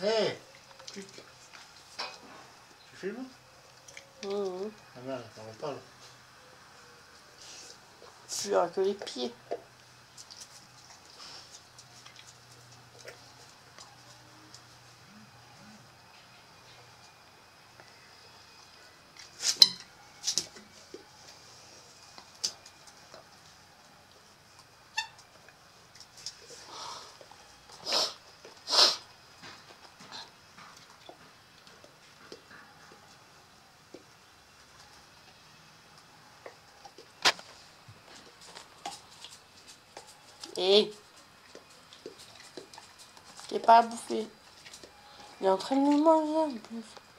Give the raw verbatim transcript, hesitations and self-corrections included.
Hé hey, tu filmes? Mmh. Ah merde, on parle. Tu verras que les pieds. Et t'es pas à bouffer. Il est en train de nous manger en plus.